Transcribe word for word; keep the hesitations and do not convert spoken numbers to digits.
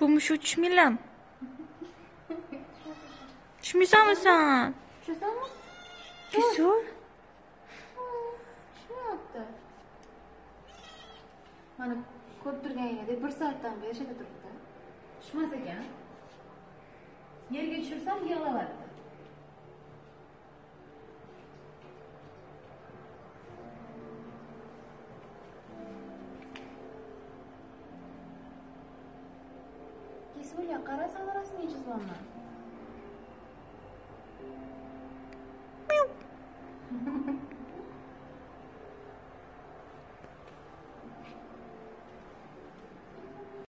Bu mushu tushmaylam. Tushmaysanmi sen? Tushasanmi? Kesur. Tushmayapti. Mana ko'rib turganingdek bir soatdan beri shada turibdi. Tushmas ekan. Yerga tushirsam yig'layapti. Kesuya, qara sana rasmiy chizganman.